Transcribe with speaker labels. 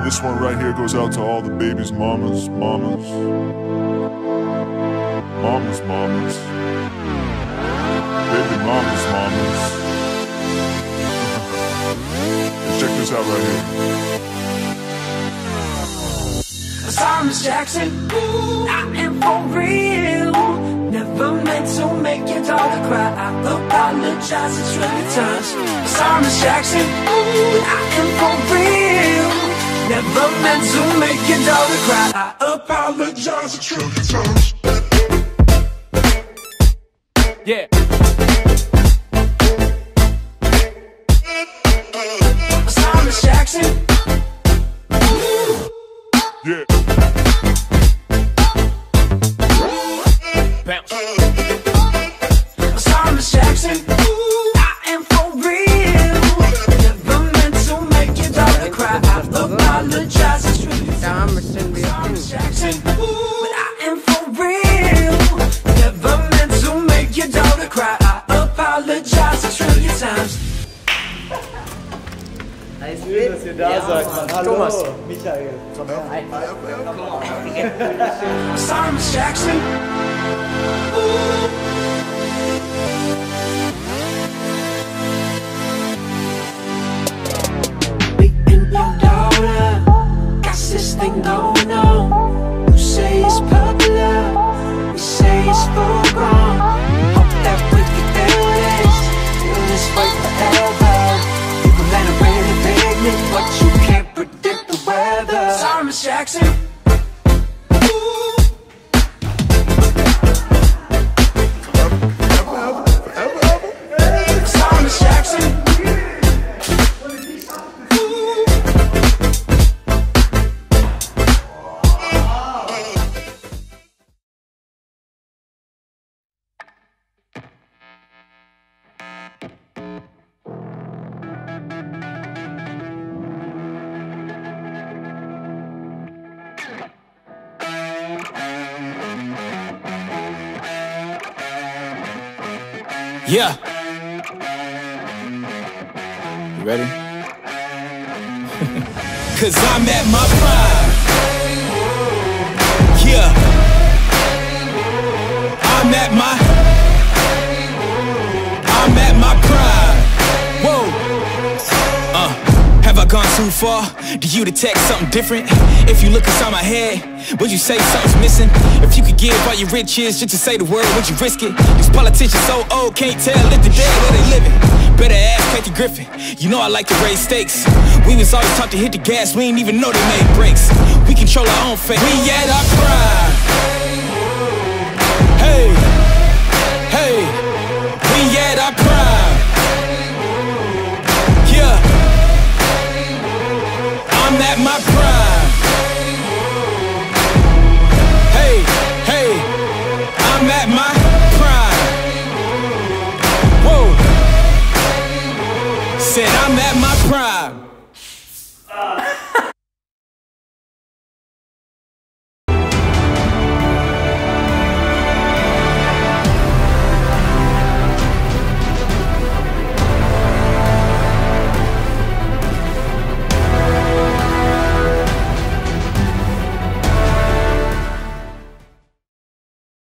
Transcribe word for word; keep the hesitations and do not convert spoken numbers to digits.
Speaker 1: This one right here goes out to all the babies, mamas, mamas, mamas, mamas, baby mamas, mamas. And check this out right here.
Speaker 2: Thomas Jackson, ooh, I am for real. Never meant to make your daughter cry. I apologize a trillion times. Thomas Jackson, ooh, I am for real. Never meant to make your daughter cry. I apologize a trillion times.
Speaker 3: Yeah.
Speaker 2: Thomas Jackson.
Speaker 1: Yeah.
Speaker 3: Bounce.
Speaker 2: Thomas Jackson, ooh, I am for real. Never meant to make your daughter cry. I apologize. It's really Thomas Jackson, ooh, but I am for real. Never meant to make your daughter cry. I apologize a trillion times.
Speaker 4: Schön, dass ihr da seid, Mann. Hallo,
Speaker 3: Thomas.
Speaker 4: Michael. Komm her. Hi.
Speaker 2: Thomas Jackson, ooh. Beating your daughter, got this thing going on. You say it's popular, we say it's full grown. Hope that we can do this, feel this way forever. People that are really big, but you can't predict the weather. Thomas Jackson. Thomas Jackson.
Speaker 3: Yeah. You ready? Cause I'm at my prime. Yeah. I'm at my I'm at my prime. Whoa. Uh, have I gone too far? Do you detect something different? If you look inside my head, would you say something's missing? If you could give all your riches just to say the word, would you risk it? These politicians so old, can't tell if the dead where they living. Better ask Kathy Griffin, you know I like to raise stakes. We was always taught to hit the gas, we ain't even know they made brakes. We control our own fate, we at our prime. Hey, hey, we at our prime. Yeah, I'm at my prime. Hey, hey, I'm at my prime. Whoa. Said I'm at my